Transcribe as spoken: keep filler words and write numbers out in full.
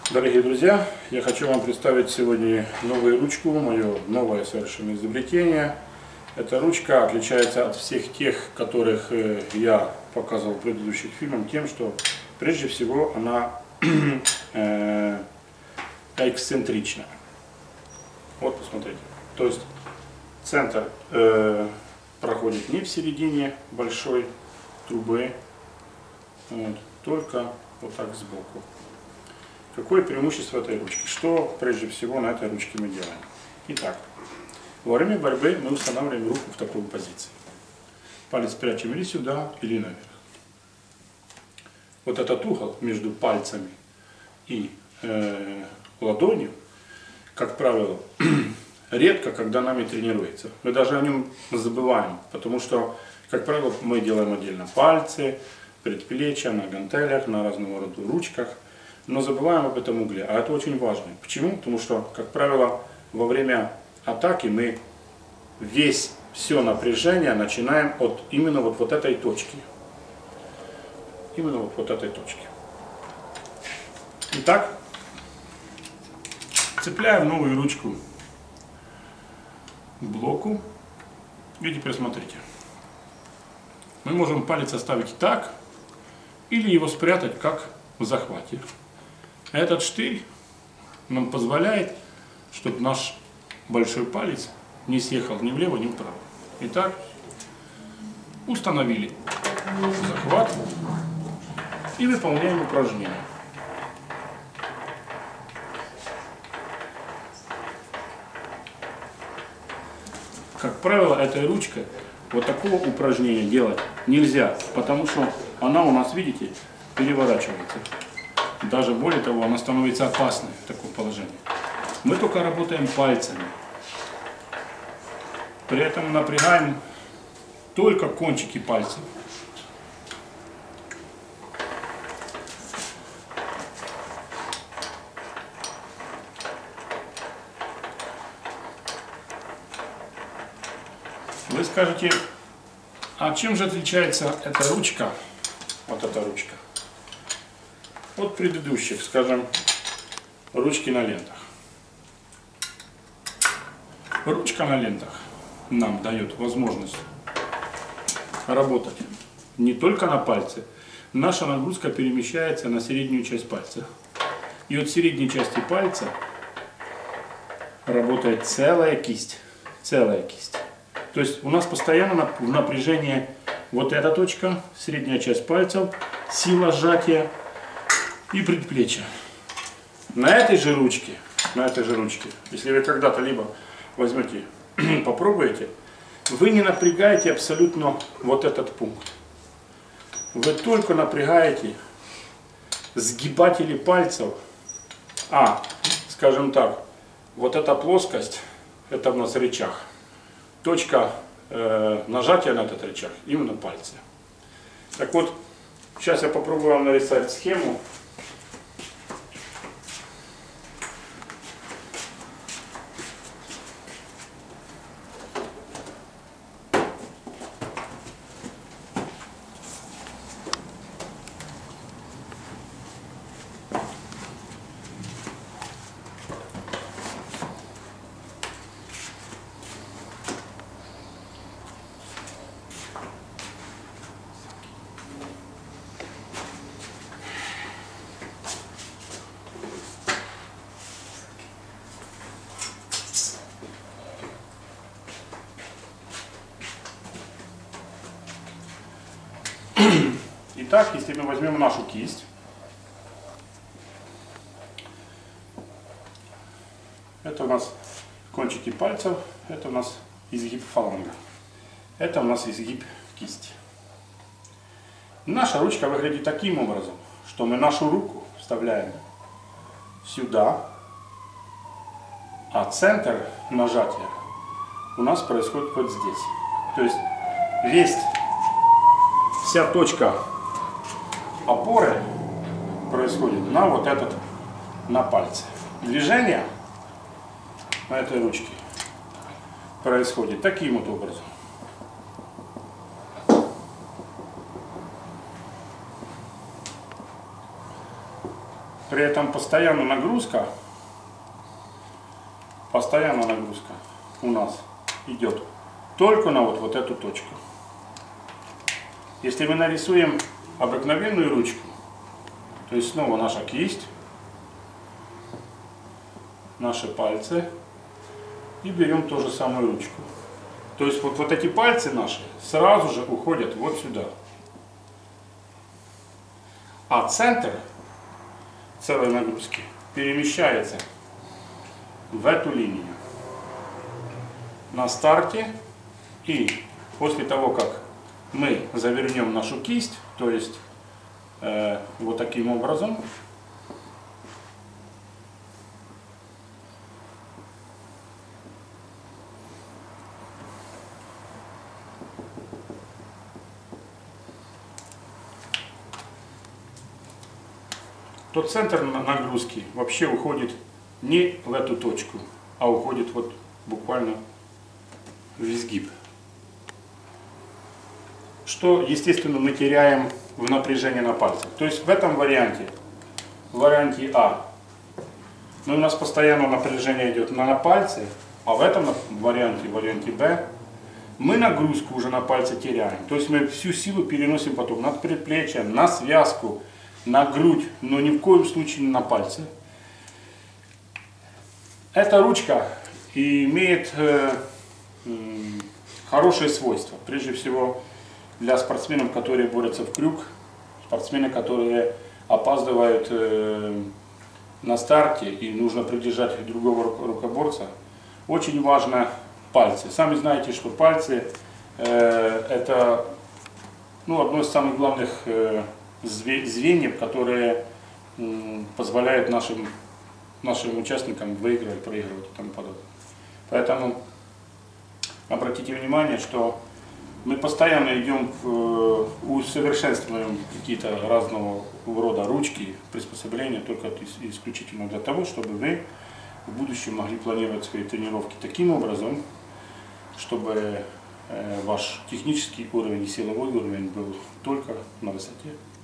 Дорогие друзья, я хочу вам представить сегодня новую ручку, мое новое совершенно изобретение. Эта ручка отличается от всех тех, которых я показывал в предыдущих фильмах, тем, что прежде всего она э, эксцентрична. Вот посмотрите. То есть центр э, проходит не в середине большой трубы, вот, только вот так сбоку. Какое преимущество этой ручки? Что прежде всего на этой ручке мы делаем? Итак, во время борьбы мы устанавливаем руку в такую позицию. Палец прячем или сюда, или наверх. Вот этот угол между пальцами и э, ладонью, как правило, редко, когда нами тренируется. Мы даже о нем забываем, потому что, как правило, мы делаем отдельно пальцы, предплечья, на гантелях, на разного рода ручках. Но забываем об этом угле, а это очень важно. Почему? Потому что, как правило, во время атаки мы весь, все напряжение начинаем от именно вот, вот этой точки. Именно вот, вот этой точки. Итак, цепляем новую ручку к блоку. И теперь смотрите. Мы можем палец оставить так, или его спрятать как в захвате. Этот штырь нам позволяет, чтобы наш большой палец не съехал ни влево, ни вправо. Итак, установили захват и выполняем упражнение. Как правило, этой ручкой вот такого упражнения делать нельзя, потому что она у нас, видите, переворачивается. Даже более того, она становится опасной в таком положении. Мы только работаем пальцами. При этом напрягаем только кончики пальцев. Вы скажете, а чем же отличается эта ручка, вот эта ручка, от предыдущих, скажем, ручки на лентах? Ручка на лентах нам дает возможность работать не только на пальце. Наша нагрузка перемещается на среднюю часть пальца. И от средней части пальца работает целая кисть. Целая кисть. То есть у нас постоянно в напряжении вот эта точка, средняя часть пальцев, сила сжатия и предплечья. На этой же ручке, на этой же ручке, если вы когда-то либо возьмете, попробуете, вы не напрягаете абсолютно вот этот пункт. Вы только напрягаете сгибатели пальцев, а, скажем так, вот эта плоскость, это у нас рычаг. Точка э, нажатия на этот рычаг именно пальцы. Так вот, сейчас я попробую вам нарисовать схему. Итак, если мы возьмем нашу кисть, это у нас кончики пальцев, это у нас изгиб фаланга, это у нас изгиб кисти. Наша ручка выглядит таким образом, что мы нашу руку вставляем сюда, а центр нажатия у нас происходит вот здесь. То есть весь, вся точка опоры происходит на вот этот, на пальце. Движение на этой ручке происходит таким вот образом. При этом постоянная нагрузка, постоянная нагрузка у нас идет только на вот, вот эту точку. Если мы нарисуем обыкновенную ручку, то есть снова наша кисть, наши пальцы, и берем ту же самую ручку. То есть вот, вот эти пальцы наши сразу же уходят вот сюда. А центр целой нагрузки перемещается в эту линию на старте, и после того, как мы завернем нашу кисть, то есть э, вот таким образом, то центр нагрузки вообще уходит не в эту точку, а уходит вот буквально в изгиб. Что, естественно, мы теряем в напряжении на пальцах. То есть в этом варианте, в варианте А, ну, у нас постоянно напряжение идет на, на пальцы, а в этом варианте, в варианте Б, мы нагрузку уже на пальцы теряем. То есть мы всю силу переносим потом на предплечье, на связку, на грудь, но ни в коем случае не на пальцы. Эта ручка имеет э, э, хорошие свойства. Прежде всего для спортсменов, которые борются в крюк, спортсмены, которые опаздывают э, на старте и нужно придержать другого рукоборца. Очень важно пальцы. Сами знаете, что пальцы э, это ну, одно из самых главных э, звеньев, которые э, позволяют нашим, нашим участникам выигрывать, проигрывать и тому подобное. Поэтому обратите внимание, что мы постоянно идем, в, усовершенствуем какие-то разного рода ручки, приспособления, только исключительно для того, чтобы вы в будущем могли планировать свои тренировки таким образом, чтобы ваш технический уровень и силовой уровень был только на высоте.